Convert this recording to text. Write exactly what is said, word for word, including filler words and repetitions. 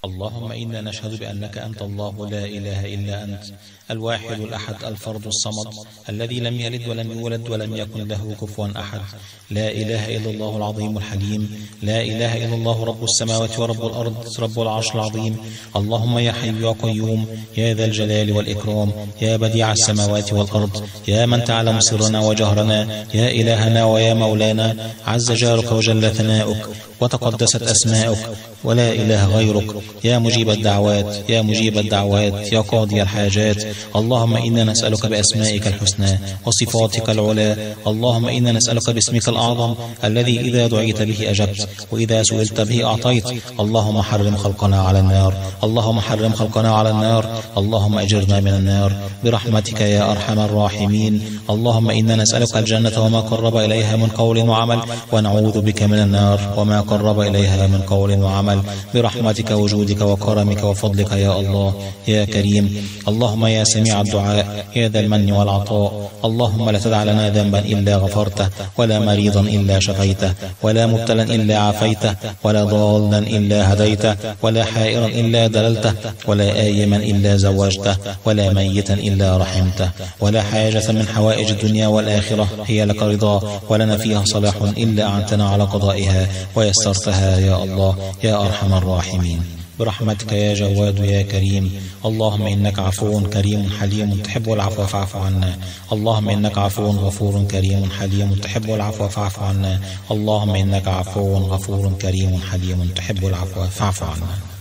اللهم إنا نشهد بأنك أنت الله لا إله إلا أنت، الواحد الأحد الفرد الصمد، الذي لم يلد ولم يولد ولم يكن له كفوا أحد. لا إله إلا الله العظيم الحليم، لا إله إلا الله رب السماوات ورب الأرض رب العرش العظيم. اللهم يا حي يا قيوم يا ذا الجلال والإكرام، يا بديع السماوات والأرض، يا من تعلم سرنا وجهرنا، يا إلهنا ويا مولانا، عز جارك وجل ثناؤك وتقدست أسماؤك ولا إله غيرك، يا مجيب الدعوات يا مجيب الدعوات يا قاضي الحاجات. اللهم إنا نسألك بأسمائك الحسنى وصفاتك العلى، اللهم إنا نسألك باسمك الأعظم الذي إذا دعيت به أجبت وإذا سئلت به أعطيت. اللهم حرم خلقنا على النار، اللهم حرم خلقنا على النار، اللهم أجرنا من النار برحمتك يا أرحم الراحمين. اللهم إنا نسألك الجنة وما قرب إليها من قول وعمل، ونعوذ بك من النار وما قرب إليها من قول وعمل برحمتك وجودك وكرمك وفضلك يا الله يا كريم. اللهم يا سميع الدعاء يا ذا المن والعطاء، اللهم لا تدع لنا ذنبا إلا غفرته، ولا مريضا إلا شفيته، ولا مبتلا إلا عافيته، ولا ضالا إلا هديته، ولا حائرا إلا دللته، ولا آيما إلا زوجته، ولا ميتا إلا رحمته، ولا حاجة من حوائج الدنيا والآخرة هي لك رضا ولنا فيها صلاح إلا أعنتنا على قضائها ويسرتها يا الله يا أرحم الراحمين برحمتك يا جواد يا كريم. اللهم إنك عفو كريم حليم تحب العفو فاعف عنا، اللهم إنك عفو غفور كريم حليم تحب العفو فاعف عنا، اللهم إنك عفو غفور كريم حليم تحب العفو فاعف عنا.